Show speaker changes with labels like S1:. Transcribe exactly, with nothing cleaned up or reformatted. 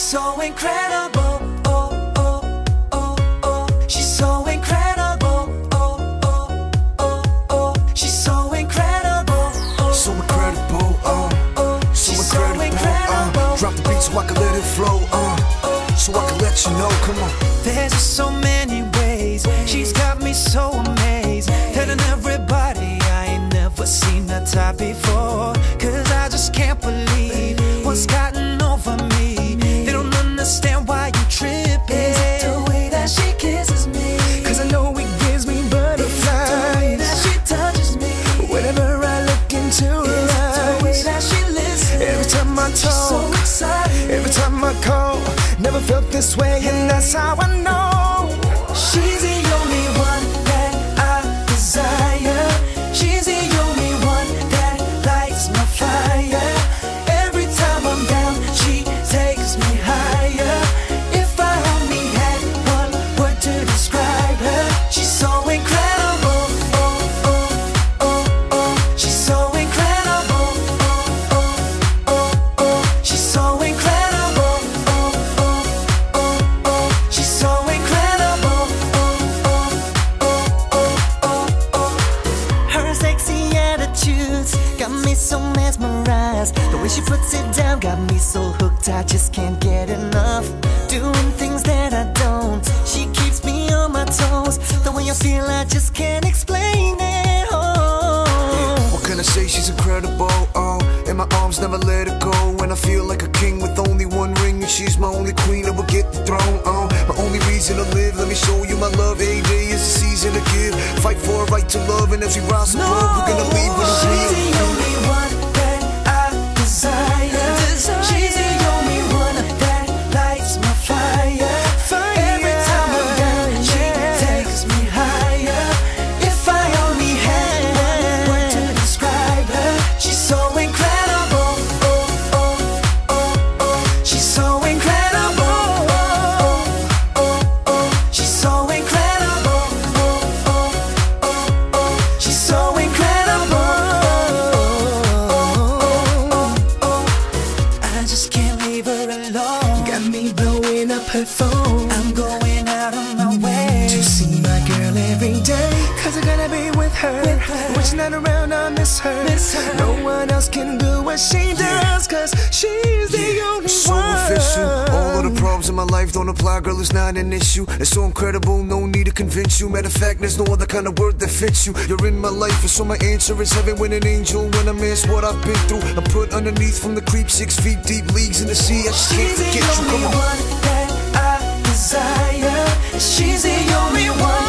S1: so incredible. Oh, oh, oh, oh. She's so incredible. Oh, oh, oh, oh. She's so incredible. Oh,
S2: so incredible. Uh,
S1: oh,
S2: so
S1: she's
S2: incredible.
S1: so incredible.
S2: Uh, drop the beat so I can let it flow. Uh, so I can let you know. Come on.
S1: There's just so many ways. She's got me so amazed. Telling everybody I ain't never seen that type before. Cause I just can't believe what's gotten over me. They don't understand why you tripping. Is it the way that she kisses me?
S2: Cause I know it gives me butterflies.
S1: The way that she touches me.
S2: Whenever I look into her eyes.
S1: The way that she listens.
S2: Every time I talk,
S1: she's so excited.
S2: every time I call, never felt this way, and that's how I know
S1: she's the only one that I desire. She's the only one that lights my fire. Every time I'm down, she takes me higher. If I only had one word to describe her, she's so incredible. Oh, oh, oh, oh. She's so incredible. Oh, oh, oh, oh. She's so incredible. Oh, oh, oh, oh. She's so incredible. Her sexy attitudes got me so mesmerized. The way she puts it down got me so hooked, I just can't get enough. Doing things that I don't, she keeps me on my toes. The way I feel, I just can't explain it. Oh,
S2: what can I say? She's incredible. Oh, in my arms, never let her go. And I feel like a king with only one ring, and she's my only queen that will get the throne. Oh, my only reason to live. Let me show you my love. Every day is the season to give. Fight for a right to love, and as we rise above, no, we're gonna leave with a real.
S1: She's the only one that I desire. She's the only one that lights my fire. Every time I'm down, she takes me higher. If I only had one word to describe her, she's so incredible. Oh, oh, oh, oh. She's so incredible. Oh, oh, oh. She's so incredible. Oh, oh, oh, oh. She's so incredible. I just can't leave her alone.
S2: Got me blowing up her phone.
S1: I'm going out of my way
S2: to see my girl every day. Cause I gotta be with her,
S1: with her.
S2: When she's not around, I miss her.
S1: miss her.
S2: No one else can do what she does, cause she's the yeah. only so one. So official. All of the problems in my life don't apply, girl, it's not an issue. It's so incredible, no need to convince you. Matter of fact, there's no other kind of word that fits you. You're in my life, and so my answer is heaven with an angel. When I miss what I've been through, I'm put underneath from the creep, six feet deep, leagues in the sea. I just can't forget you, come on.
S1: She's the only one that I desire. She's the only one